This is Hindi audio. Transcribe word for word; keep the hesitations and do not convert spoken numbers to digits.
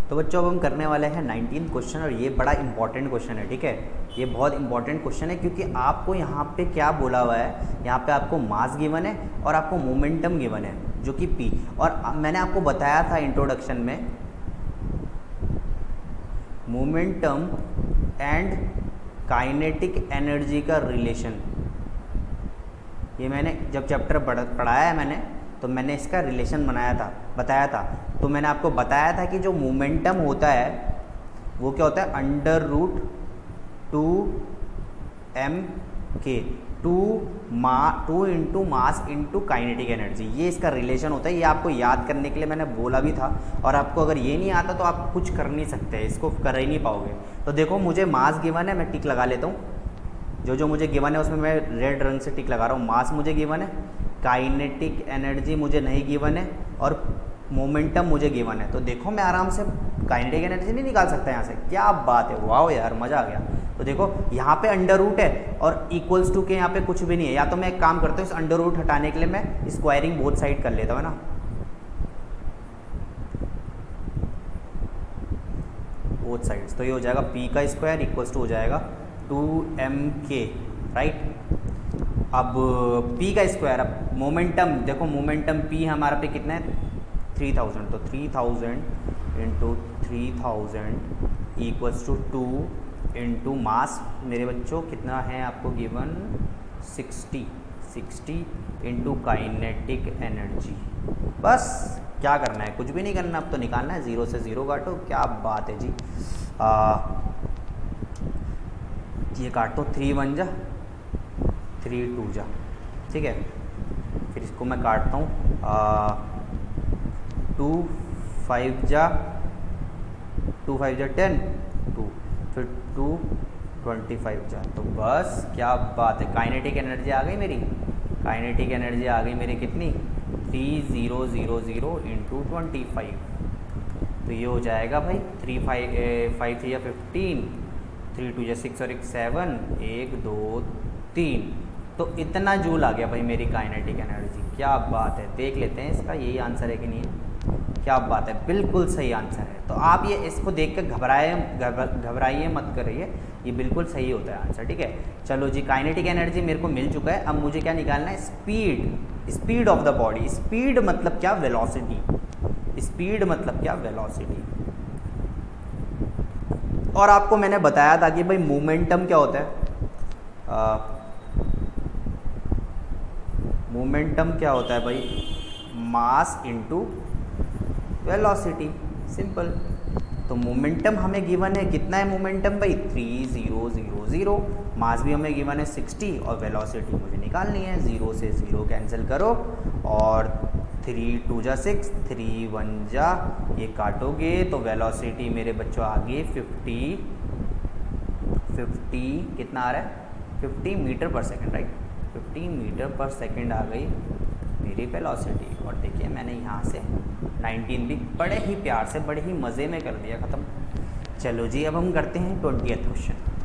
तो बच्चों अब हम करने वाले हैं नाइनटीन क्वेश्चन, और ये बड़ा इंपॉर्टेंट क्वेश्चन है, ठीक है। ये बहुत इंपॉर्टेंट क्वेश्चन है क्योंकि आपको यहाँ पे क्या बोला हुआ है, यहाँ पे आपको मास गिवन है और आपको मोमेंटम गिवन है जो कि पी, और मैंने आपको बताया था इंट्रोडक्शन में मोमेंटम एंड काइनेटिक एनर्जी का रिलेशन। ये मैंने जब चैप्टर पढ़ाया है मैंने, तो मैंने इसका रिलेशन बनाया था, बताया था। तो मैंने आपको बताया था कि जो मोमेंटम होता है वो क्या होता है, under root two M K, two मा two into mass into kinetic energy, ये इसका रिलेशन होता है। ये आपको याद करने के लिए मैंने बोला भी था, और आपको अगर ये नहीं आता तो आप कुछ कर नहीं सकते, इसको कर ही नहीं पाओगे। तो देखो मुझे मास गिवन है, मैं टिक लगा लेता हूँ। जो जो मुझे गिवन है उसमें मैं रेड रंग से टिक लगा रहा हूँ। मास मुझे गिवन है, काइनेटिक एनर्जी मुझे नहीं गिवन है, और मोमेंटम मुझे गिवन है। तो देखो मैं आराम से काइनेटिक एनर्जी नहीं निकाल सकता यहाँ से, क्या बात है, वाह यार मज़ा आ गया। तो देखो यहाँ पे अंडर रूट है और इक्वल्स टू के यहाँ पे कुछ भी नहीं है। या तो मैं एक काम करता हूँ, इस अंडर रूट हटाने के लिए मैं स्क्वायरिंग बोथ साइड कर लेता हूँ ना, बोथ साइड्स। तो ये हो जाएगा पी का स्क्वायर इक्वल्स टू हो जाएगा टू एम के, राइट। अब p का स्क्वायर, अब मोमेंटम देखो, मोमेंटम p हमारा पे कितना है, थ्री थाउजेंड। तो three thousand into three thousand equals to two into mass मेरे बच्चों कितना है आपको given, sixty. Sixty into kinetic energy. बस क्या करना है, कुछ भी नहीं करना, अब तो निकालना है, ज़ीरो से ज़ीरो काटो, क्या बात है जी। आ, ये काटो, थ्री वन जा थ्री टू जा, ठीक है। फिर इसको मैं काटता हूँ, टू फाइव जा टू फाइव जा टेन, टू फिर टू ट्वेंटी फाइव जा। तो बस क्या बात है, काइनेटिक एनर्जी आ गई मेरी, काइनेटिक एनर्जी आ गई मेरी कितनी, three zero zero zero into twenty five. तो ये हो जाएगा भाई थ्री फाइव फाइव थ्री या फिफ्टीन, थ्री टू या सिक्स और एक सेवन, एक दो तीन। तो इतना जूल आ गया भाई मेरी काइनेटिक एनर्जी, क्या बात है। देख लेते हैं इसका यही आंसर है कि नहीं है, क्या बात है, बिल्कुल सही आंसर है। तो आप ये इसको देख कर घबराए घबराइए मत करिए, ये बिल्कुल सही होता है आंसर, ठीक है। चलो जी, काइनेटिक एनर्जी मेरे को मिल चुका है। अब मुझे क्या निकालना है, speed, speed of the body. Speed मतलब क्या, वेलोसिटी। स्पीड मतलब क्या, वेलोसिटी। और आपको मैंने बताया था कि भाई मोमेंटम क्या होता है, मोमेंटम क्या होता है भाई, मास इनटू वेलोसिटी, सिंपल। तो मोमेंटम हमें गिवन है, कितना है मोमेंटम भाई, three zero zero zero. Mass भी हमें गिवन है सिक्सटी, और वेलोसिटी मुझे निकालनी है, ज़ीरो से ज़ीरो कैंसिल करो, और थ्री टू जा सिक्स, थ्री वन जा, ये काटोगे तो वेलोसिटी मेरे बच्चों आ गई फिफ्टी, फिफ्टी कितना आ रहा है, fifty metre per second, right. Fifty metre per second आ गई मेरी वेलोसिटी। और देखिए मैंने यहाँ से नाइनटीन भी बड़े ही प्यार से, बड़े ही मज़े में कर दिया ख़त्म। चलो जी, अब हम करते हैं ट्वेंटिएथ क्वेश्चन।